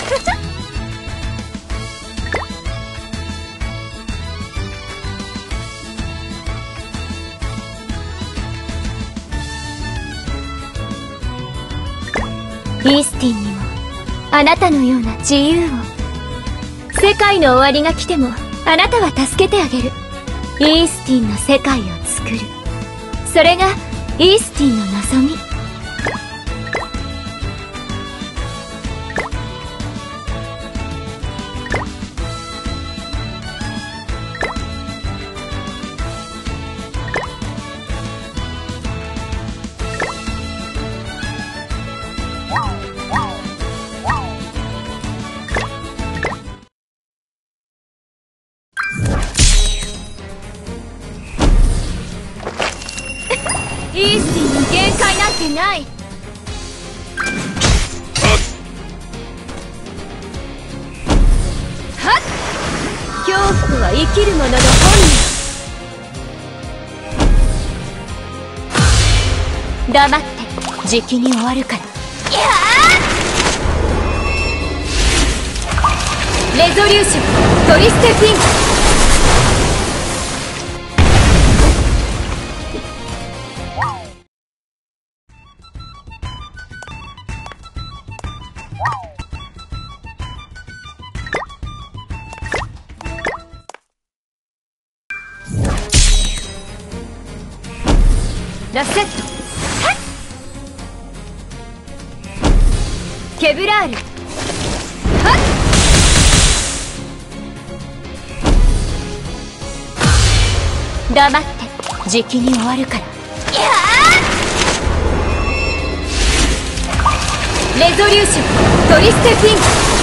イースティンにもあなたのような自由を。世界の終わりが来てもあなたは助けてあげる。イースティンの世界を作る。それがイースティンの望み。イースティンに限界なんてない。はっ、恐怖とは生きる者の本能。黙ってじきに終わるから。レゾリューショントリステフィンガー。ラセット、ケブラール、はっ、黙ってじきに終わるから。レゾリューショントリステフィンガー。